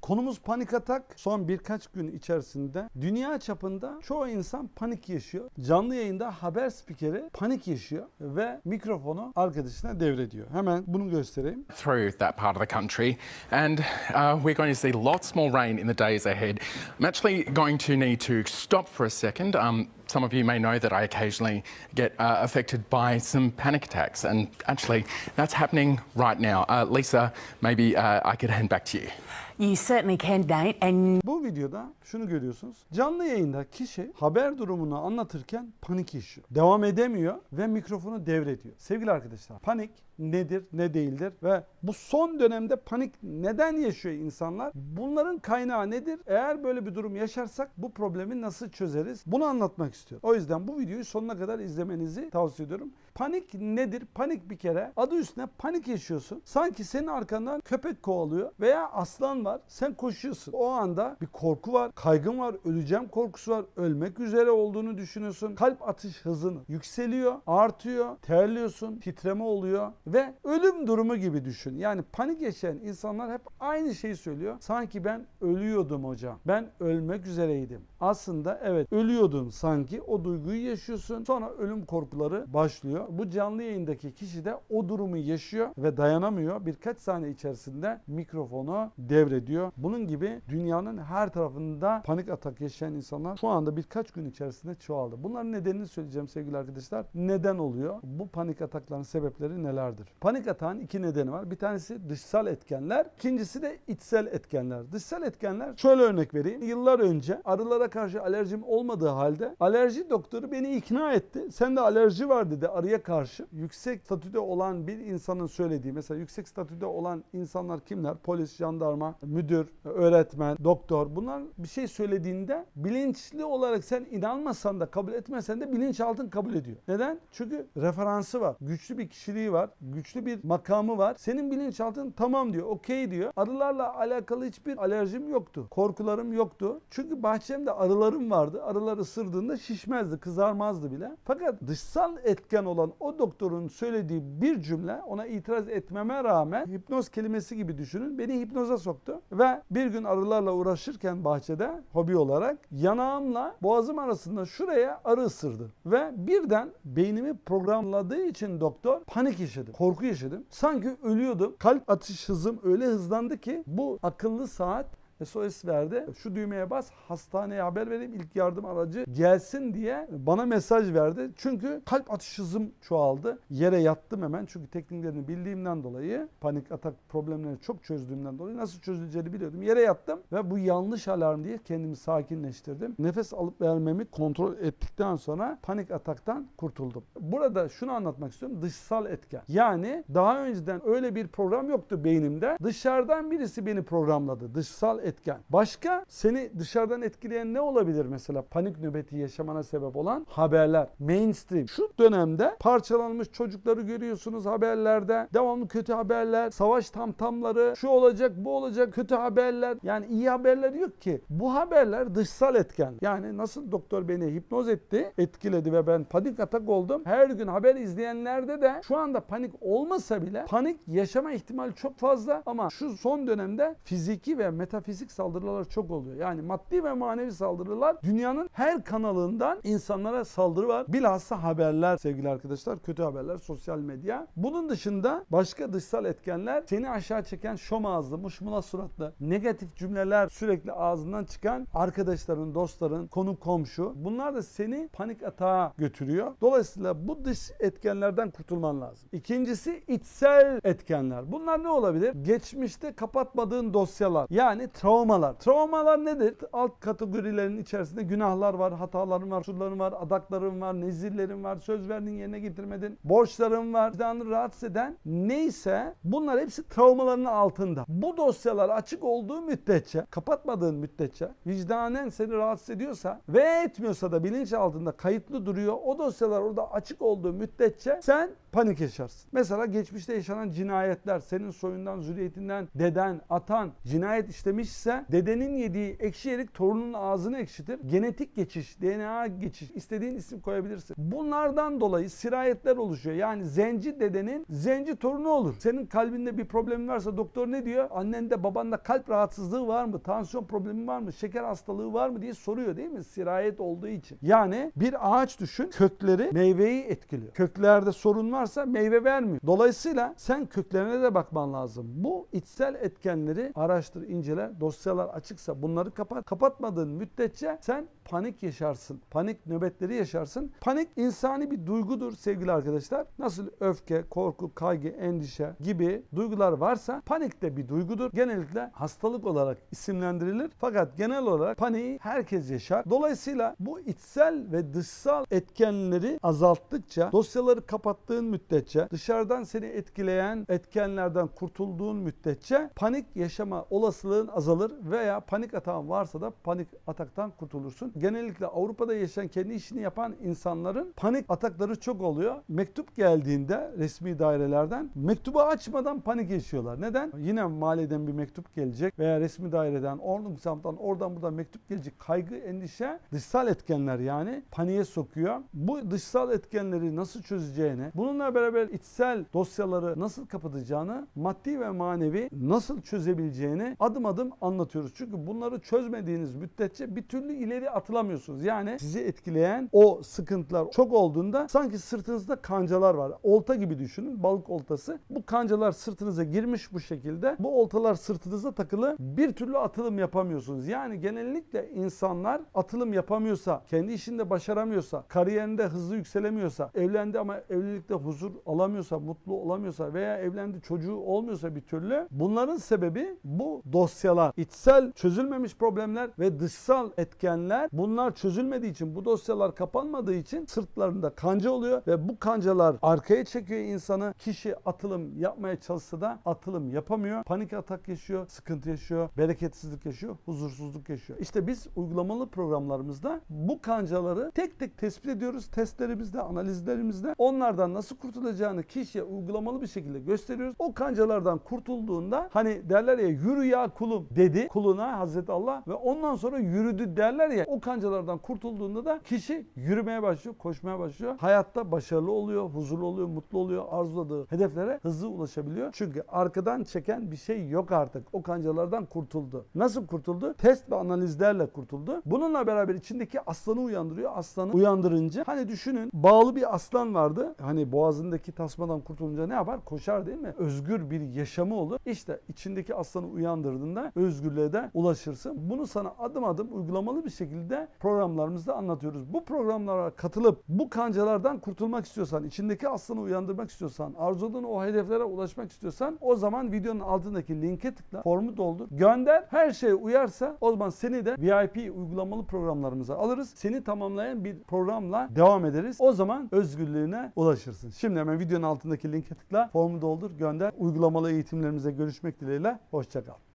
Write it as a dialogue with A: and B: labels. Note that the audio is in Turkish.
A: Konumuz panik atak. Son birkaç gün içerisinde dünya çapında çoğu insan panik yaşıyor. Canlı yayında haber spikeri panik yaşıyor ve mikrofonu arkadaşına devrediyor. Hemen bunu göstereyim.
B: Through that part of the country, and we're going to see lots more rain in the days ahead. I'm actually going to need to stop for a second. Some of you may know that I occasionally get affected by some panic attacks, and actually that's happening right now. Lisa, maybe I could hand back to you.
C: You certainly can, Nate, and
A: Bu videoda şunu görüyorsunuz. Canlı yayında kişi haber durumunu anlatırken panik yaşıyor. Devam edemiyor ve mikrofonu devrediyor. Sevgili arkadaşlar, panik nedir, ne değildir ve bu son dönemde panik neden yaşıyor insanlar? Bunların kaynağı nedir? Eğer böyle bir durum yaşarsak bu problemi nasıl çözeriz? Bunu anlatmak istiyorum. O yüzden bu videoyu sonuna kadar izlemenizi tavsiye ediyorum. Panik nedir? Panik bir kere adı üstüne panik yaşıyorsun. Sanki senin arkandan köpek kovalıyor veya aslan var. Sen koşuyorsun. O anda bir korku var, kaygın var, öleceğim korkusu var, ölmek üzere olduğunu düşünüyorsun. Kalp atış hızın yükseliyor, artıyor, terliyorsun, titreme oluyor ve ölüm durumu gibi düşün. Yani panik yaşayan insanlar hep aynı şeyi söylüyor. Sanki ben ölüyordum hocam. Ben ölmek üzereydim. Aslında evet ölüyordun sanki. O duyguyu yaşıyorsun. Sonra ölüm korkuları başlıyor. Bu canlı yayındaki kişi de o durumu yaşıyor ve dayanamıyor. Birkaç saniye içerisinde mikrofonu devrediyor. Bunun gibi dünyanın her tarafında panik atak yaşayan insanlar şu anda birkaç gün içerisinde çoğaldı. Bunların nedenini söyleyeceğim sevgili arkadaşlar. Neden oluyor? Bu panik atakların sebepleri nelerdir? Panik atağın iki nedeni var. Bir tanesi dışsal etkenler, ikincisi de içsel etkenler. Dışsal etkenler şöyle örnek vereyim. Yıllar önce arılara karşı alerjim olmadığı halde alerji doktoru beni ikna etti. Sende alerji var dedi arıya karşı. Yüksek statüde olan bir insanın söylediği, mesela yüksek statüde olan insanlar kimler? Polis, jandarma, müdür, öğretmen, doktor. Bunlar bir şey söylediğinde bilinçli olarak sen inanmasan da kabul etmesen de bilinçaltın kabul ediyor. Neden? Çünkü referansı var. Güçlü bir kişiliği var. Güçlü bir makamı var. Senin bilinçaltın tamam diyor. Okey diyor. Arılarla alakalı hiçbir alerjim yoktu. Korkularım yoktu. Çünkü bahçemde arılarım vardı. Arılar ısırdığında şişmezdi, kızarmazdı bile. Fakat dışsal etken olan o doktorun söylediği bir cümle ona itiraz etmeme rağmen hipnoz kelimesi gibi düşünün. Beni hipnoza soktu ve bir gün arılarla uğraşırken bahçede hobi olarak yanağımla boğazım arasında şuraya arı ısırdı. Ve birden beynimi programladığı için doktor panik yaşadım. Korku yaşadım. Sanki ölüyordum. Kalp atış hızım öyle hızlandı ki bu akıllı saat SOS verdi. Şu düğmeye bas, hastaneye haber vereyim, ilk yardım aracı gelsin diye bana mesaj verdi. Çünkü kalp atış hızım çoğaldı. Yere yattım hemen. Çünkü tekniklerini bildiğimden dolayı, panik atak problemlerini çok çözdüğümden dolayı nasıl çözüleceğini biliyordum. Yere yattım ve bu yanlış alarm diye kendimi sakinleştirdim. Nefes alıp vermemi kontrol ettikten sonra panik ataktan kurtuldum. Burada şunu anlatmak istiyorum. Dışsal etken. Yani daha önceden öyle bir program yoktu beynimde. Dışarıdan birisi beni programladı. Dışsal etken. Başka seni dışarıdan etkileyen ne olabilir mesela? Panik nöbeti yaşamana sebep olan haberler. Mainstream. Şu dönemde parçalanmış çocukları görüyorsunuz haberlerde. Devamlı kötü haberler, savaş tamtamları, şu olacak, bu olacak, kötü haberler. Yani iyi haberler yok ki. Bu haberler dışsal etken. Yani nasıl doktor beni hipnoz etti, etkiledi ve ben panik atak oldum. Her gün haber izleyenlerde de şu anda panik olmasa bile panik yaşama ihtimali çok fazla ama şu son dönemde fiziki ve metafizik saldırılar çok oluyor. Yani maddi ve manevi saldırılar dünyanın her kanalından insanlara saldırı var. Bilhassa haberler sevgili arkadaşlar. Kötü haberler, sosyal medya. Bunun dışında başka dışsal etkenler seni aşağı çeken şom ağızlı, muşmula suratlı, negatif cümleler sürekli ağzından çıkan arkadaşların, dostların, konu komşu. Bunlar da seni panik atağa götürüyor. Dolayısıyla bu dış etkenlerden kurtulman lazım. İkincisi içsel etkenler. Bunlar ne olabilir? Geçmişte kapatmadığın dosyalar. Yani travmalar. Travmalar nedir? Alt kategorilerin içerisinde günahlar var, hataların var, şuların var, adakların var, nezirlerin var, söz verdin yerine getirmedin, borçların var, vicdanını rahatsız eden neyse bunlar hepsi travmaların altında. Bu dosyalar açık olduğu müddetçe, kapatmadığın müddetçe, vicdanen seni rahatsız ediyorsa ve etmiyorsa da bilinç altında kayıtlı duruyor. O dosyalar orada açık olduğu müddetçe sen panik yaşarsın. Mesela geçmişte yaşanan cinayetler, senin soyundan, zürriyetinden, deden, atan cinayet işlemiş ekşiyse dedenin yediği ekşi erik torunun ağzını ekşitir. Genetik geçiş, DNA geçiş, istediğin isim koyabilirsin. Bunlardan dolayı sirayetler oluşuyor. Yani zenci dedenin zenci torunu olur. Senin kalbinde bir problemin varsa doktor ne diyor? Annende babanda kalp rahatsızlığı var mı? Tansiyon problemi var mı? Şeker hastalığı var mı diye soruyor değil mi? Sirayet olduğu için. Yani bir ağaç düşün, kökleri meyveyi etkiliyor. Köklerde sorun varsa meyve vermiyor. Dolayısıyla sen köklerine de bakman lazım. Bu içsel etkenleri araştır, incele. Dosyalar açıksa bunları kapat. Kapatmadığın müddetçe sen panik yaşarsın. Panik nöbetleri yaşarsın. Panik insani bir duygudur sevgili arkadaşlar. Nasıl öfke, korku, kaygı, endişe gibi duygular varsa panik de bir duygudur. Genellikle hastalık olarak isimlendirilir. Fakat genel olarak paniği herkes yaşar. Dolayısıyla bu içsel ve dışsal etkenleri azalttıkça, dosyaları kapattığın müddetçe, dışarıdan seni etkileyen etkenlerden kurtulduğun müddetçe panik yaşama olasılığın azalır veya panik atağın varsa da panik ataktan kurtulursun. Genellikle Avrupa'da yaşayan, kendi işini yapan insanların panik atakları çok oluyor. Mektup geldiğinde resmi dairelerden mektubu açmadan panik yaşıyorlar. Neden? Yine maliyeden bir mektup gelecek veya resmi daireden, oradan buradan mektup gelecek. Kaygı, endişe, dışsal etkenler yani paniğe sokuyor. Bu dışsal etkenleri nasıl çözeceğini, bununla beraber içsel dosyaları nasıl kapatacağını, maddi ve manevi nasıl çözebileceğini adım adım anlatıyoruz. Çünkü bunları çözmediğiniz müddetçe bir türlü ileri atılamıyorsunuz. Yani sizi etkileyen o sıkıntılar çok olduğunda sanki sırtınızda kancalar var. Olta gibi düşünün. Balık oltası. Bu kancalar sırtınıza girmiş bu şekilde. Bu oltalar sırtınıza takılı. Bir türlü atılım yapamıyorsunuz. Yani genellikle insanlar atılım yapamıyorsa, kendi işinde başaramıyorsa, kariyerinde hızlı yükselemiyorsa, evlendi ama evlilikte huzur alamıyorsa, mutlu olamıyorsa veya evlendi çocuğu olmuyorsa bir türlü, bunların sebebi bu dosyalar. İçsel çözülmemiş problemler ve dışsal etkenler, bunlar çözülmediği için, bu dosyalar kapanmadığı için sırtlarında kanca oluyor ve bu kancalar arkaya çekiyor insanı. Kişi atılım yapmaya çalışsa da atılım yapamıyor. Panik atak yaşıyor, sıkıntı yaşıyor, bereketsizlik yaşıyor, huzursuzluk yaşıyor. İşte biz uygulamalı programlarımızda bu kancaları tek tek tespit ediyoruz. Testlerimizde, analizlerimizde onlardan nasıl kurtulacağını kişiye uygulamalı bir şekilde gösteriyoruz. O kancalardan kurtulduğunda, hani derler ya, yürü ya kulum dedi kuluna Hazreti Allah ve ondan sonra yürüdü derler ya, o kancalardan kurtulduğunda da kişi yürümeye başlıyor, koşmaya başlıyor. Hayatta başarılı oluyor, huzurlu oluyor, mutlu oluyor, arzuladığı hedeflere hızlı ulaşabiliyor. Çünkü arkadan çeken bir şey yok artık. O kancalardan kurtuldu. Nasıl kurtuldu? Test ve analizlerle kurtuldu. Bununla beraber içindeki aslanı uyandırıyor. Aslanı uyandırınca, hani düşünün, bağlı bir aslan vardı. Hani boğazındaki tasmadan kurtulunca ne yapar? Koşar değil mi? Özgür bir yaşamı olur. İşte içindeki aslanı uyandırdığında özgürlüğe de ulaşırsın. Bunu sana adım adım uygulamalı bir şekilde programlarımızda anlatıyoruz. Bu programlara katılıp bu kancalardan kurtulmak istiyorsan, içindeki aslanı uyandırmak istiyorsan, arzuladığın o hedeflere ulaşmak istiyorsan, o zaman videonun altındaki linke tıkla, formu doldur, gönder. Her şey uyarsa o zaman seni de VIP uygulamalı programlarımıza alırız. Seni tamamlayan bir programla devam ederiz. O zaman özgürlüğüne ulaşırsın. Şimdi hemen videonun altındaki linke tıkla, formu doldur, gönder. Uygulamalı eğitimlerimize görüşmek dileğiyle. Hoşça kal.